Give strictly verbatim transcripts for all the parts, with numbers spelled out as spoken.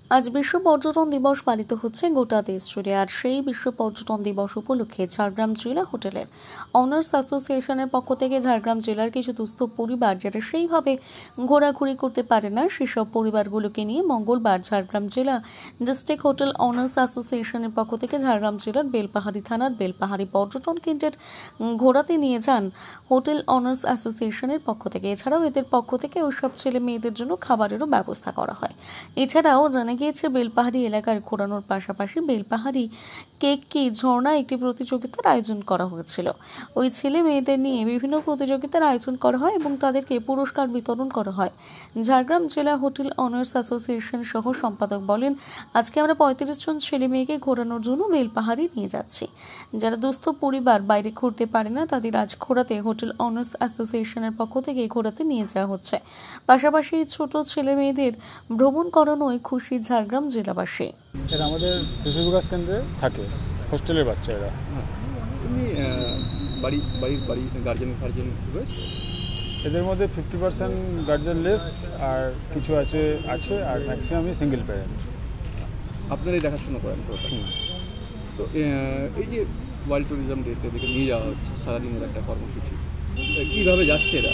আজ বিশ্ব পর্যটন দিবস পালিত হচ্ছে গোটা দেশ জুড়ে। আর সেই বিশ্ব পর্যটন দিবস উপলক্ষে ঝাড়গ্রাম জেলা হোটেলের অনার্স অ্যাসোসিয়েশনের পক্ষ থেকে ঝাড়গ্রাম জেলার কিছু দুস্থ পরিবার যারা সেইভাবে ঘোরাঘুরি করতে পারে না, সেসব পরিবারগুলোকে নিয়ে মঙ্গলবার ঝাড়গ্রাম জেলা ডিস্ট্রিক্ট হোটেল অনার্স অ্যাসোসিয়েশনের পক্ষ থেকে ঝাড়গ্রাম জেলার বেলপাহাড়ি থানার বেলপাহাড়ি পর্যটন কেন্দ্রের ঘোরাতে নিয়ে যান হোটেল অনার্স অ্যাসোসিয়েশনের পক্ষ থেকে। এছাড়াও এদের পক্ষ থেকে ওইসব ছেলে মেয়েদের জন্য খাবারেরও ব্যবস্থা করা হয়। এছাড়াও জানা গিয়েছে বেলপাহাড়ি এলাকার ঘোরানোর পাশাপাশি বেলপাহাড়ি কেক কি ঝর্ণা একটি প্রতিযোগিতার আয়োজন করা হয়েছিল। ওই ছেলে মেয়েদের নিয়ে বিভিন্ন প্রতিযোগিতার আয়োজন করা হয় এবং তাদেরকে পুরস্কার বিতরণ করা হয়। ঝাড়গ্রাম জেলা হোটেল অনার্স অ্যাসোসিয়েশন সহ সম্পাদক বলেন, আজকে আমরা পঁয়ত্রিশ জন ছেলে মেয়েকে ঘোরানোর জন্য বেলপাহাড়ি নিয়ে যাচ্ছি। যারা দুস্থ পরিবার বাইরে ঘুরতে পারে না, তাদের আজ ঘোরাতে হোটেল অনার্স অ্যাসোসিয়েশনের পক্ষ থেকে ঘোরাতে নিয়ে যাওয়া হচ্ছে। পাশাপাশি ছোট ছেলে মেয়েদের ভ্রমণ করানোয় খুশি ঝাড়গ্রাম জেলাবাসী। এরা আমাদের শিশু বিকাশ কেন্দ্রে থাকে, হোস্টেলের বাচ্চারা। এমনি বাড়ি বাড়ির বাড়ি গার্জেন গার্জেন রয়েছে, এদের মধ্যে ফিফটি পার্সেন্ট গার্জেন লেস আর কিছু আছে আছে আর ম্যাক্সিমামই সিঙ্গেল প্যারেন্ট। আপনারাই দেখাশোনা করেন তো? তো এই যে ওয়ার্ল্ড ট্যুরিজম ডেতে এদিকে নিয়ে যাওয়া হচ্ছে সারাদিনের একটা কর্মসূচি, কীভাবে যাচ্ছে এরা?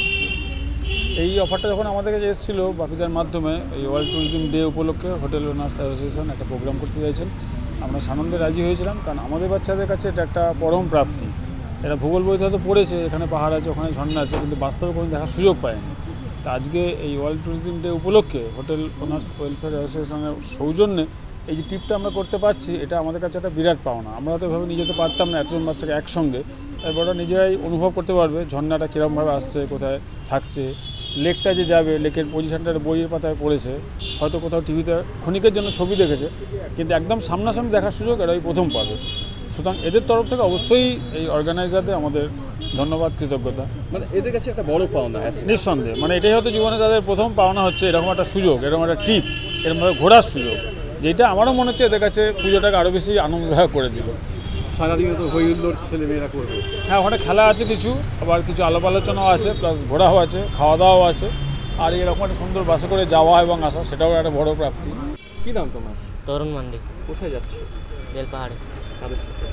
এই অফারটা যখন আমাদের কাছে এসেছিল বাপিদার মাধ্যমে, এই ওয়ার্ল্ড ট্যুরিজম ডে উপলক্ষে হোটেল ওনার্স অ্যাসোসিয়েশন একটা প্রোগ্রাম করতে চাইছেন। আমরা সানন্দে রাজি হয়েছিলাম, কারণ আমাদের বাচ্চাদের কাছে এটা একটা পরম প্রাপ্তি। এরা ভূগোল বইতে হয়তো পড়েছে এখানে পাহাড় আছে, ওখানে ঝর্ণা আছে, কিন্তু বাস্তবে কোনো দেখার সুযোগ পায়নি। তা আজকে এই ওয়ার্ল্ড ট্যুরিজম ডে উপলক্ষে হোটেল ওনার্স ওয়েলফেয়ার অ্যাসোসিয়েশনের সৌজন্যে এই যে ট্রিপটা আমরা করতে পারছি, এটা আমাদের কাছে একটা বিরাট পাওনা। আমরা তো এভাবে নিয়ে যেতে পারতাম না এতজন বাচ্চাকে একসঙ্গে। তারপর ওরা নিজেরাই অনুভব করতে পারবে ঝর্ণাটা কীরকমভাবে আসছে, কোথায় থাকছে, লেকটা যে যাবে, লেকের পজিশনটা বইয়ের পাতায় পড়েছে, হয়তো কোথাও টিভিতে ক্ষণিকের জন্য ছবি দেখেছে, কিন্তু একদম সামনাসামনি দেখার সুযোগ এরাই প্রথম পাবে। সুতরাং এদের তরফ থেকে অবশ্যই এই অর্গানাইজারদের আমাদের ধন্যবাদ, কৃতজ্ঞতা। মানে এদের কাছে একটা বড় পাওনা নিঃসন্দেহে, মানে এটাই হয়তো জীবনে তাদের প্রথম পাওনা হচ্ছে এরকম একটা সুযোগ, এরকম একটা ট্রিপ, এরকমভাবে ঘোরার সুযোগ, যেটা আমারও মনে হচ্ছে এদের কাছে পুজোটাকে আরও বেশি আনন্দদায়ক করে দিল। সারাদিনে তো হই হুল্লোড় ছেলে মেয়েরা করবে। হ্যাঁ, ওখানে খেলা আছে কিছু, আবার কিছু আলাপ আলোচনাও আছে, প্লাস ঘোরাও আছে, খাওয়া দাওয়াও আছে। আর এরকম একটা সুন্দর বাসে করে যাওয়া এবং আসা, সেটাও একটা বড় প্রাপ্তি। কী নাম তোমার? তরুণ মান্ডি। কোথায় যাচ্ছ? বেলপাহাড়ি। কাদের সাথে?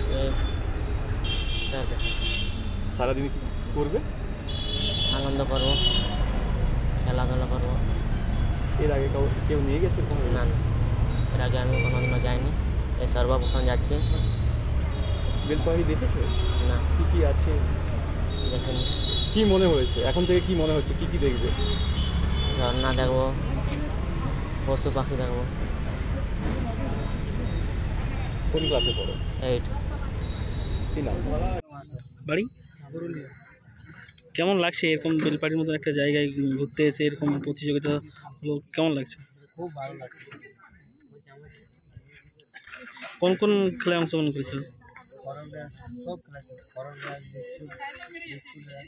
সারাদিন কী করবে? আনন্দ করবো, খেলাধুলা করবো। এর আগে কেউ কেউ নিয়ে গেছে? না না, এর আগে আমি কোনোদিনও যাইনি, এই সর্বপ্রথম যাচ্ছি। বেলপাহাড়ি দেখেছো? না। কী কী আছে? দেখিনি। কী মনে হয়েছে এখন থেকে, কী মনে হচ্ছে, কী কী দেখবে? ঝর্ণা দেখবো, পশু পাখি দেখবো। কোন ক্লাসে পড়ো? এইট। কী নাম? বাড়ি কেমন লাগছে এরকম বেলপাহাড়ির মতন একটা জায়গায় ঘুরতে এসে এরকম প্রতিযোগিতা হলো, কেমন লাগছে? খুব ভালো লাগছে। কোন কোন খেলায় অংশগ্রহণ করেছিল? সব খেলা, form bag, biscuit biscuit bag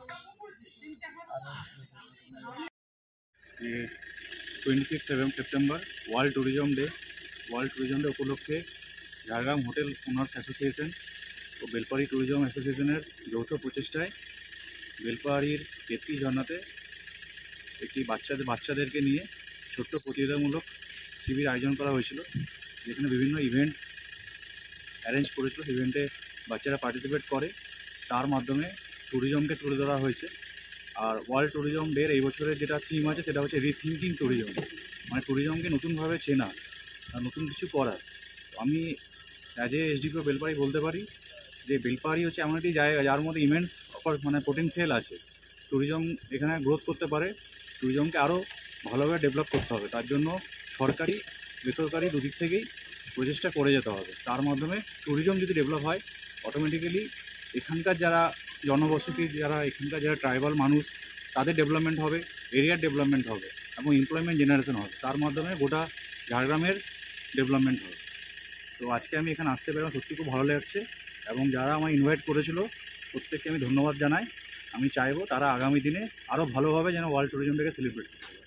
twenty six September world tourism day. World tourism day উপলক্ষে ঝাড়গ্রাম হোটেল ওনার্স অ্যাসোসিয়েশন ও বেলপাহাড়ি ট্যুরিজম অ্যাসোসিয়েশনের যৌথ প্রচেষ্টায় বেলপাহাড়ির কেতকি ঝর্ণাতে একটি বাচ্চাদের বাচ্চাদেরকে নিয়ে ছোট্ট প্রতিযোগিতামূলক শিবির আয়োজন করা হয়েছিল, যেখানে বিভিন্ন ইভেন্ট অ্যারেঞ্জ করেছিল। ইভেন্টে বাচ্চারা পার্টিসিপেট করে, তার মাধ্যমে ট্যুরিজমকে তুলে ধরা হয়েছে। আর ওয়ার্ল্ড ট্যুরিজম ডের এই বছরের যেটা থিম আছে সেটা হচ্ছে রিথিঙ্কিং ট্যুরিজম, মানে ট্যুরিজমকে নতুনভাবে চেনা আর নতুন কিছু করার। আমি অ্যাজ এ এসডিপিও বেলপাহাড়ি বলতে পারি যে বেলপাহাড়ি হচ্ছে এমন একটি জায়গা যার মধ্যে ইমেন্স মানে পোটেনশিয়াল আছে। ট্যুরিজম এখানে গ্রোথ করতে পারে, ট্যুরিজমকে আরও ভালোভাবে ডেভেলপ করতে হবে। তার জন্য সরকারি বেসরকারি দুদিক থেকেই প্রচেষ্টা করে যেতে হবে। তার মাধ্যমে ট্যুরিজম যদি ডেভেলপ হয়, অটোমেটিক্যালি এখানকার যারা জনবসতি, যারা এখানকার যারা ট্রাইবাল মানুষ, তাদের ডেভেলপমেন্ট হবে, এরিয়ার ডেভেলপমেন্ট হবে এবং এমপ্লয়মেন্ট জেনারেশন হবে। তার মাধ্যমে গোটা ঝাড়গ্রামের ডেভেলপমেন্ট হবে। তো আজকে আমি এখানে আসতে পেরে সত্যি খুব ভালো লাগছে, এবং যারা আমায় ইনভাইট করেছিল প্রত্যেককে আমি ধন্যবাদ জানাই। আমি চাইবো তারা আগামী দিনে আরও ভালোভাবে যেন ওয়ার্ল্ড ট্যুরিজম ডেকে সেলিব্রেট করতে পারে।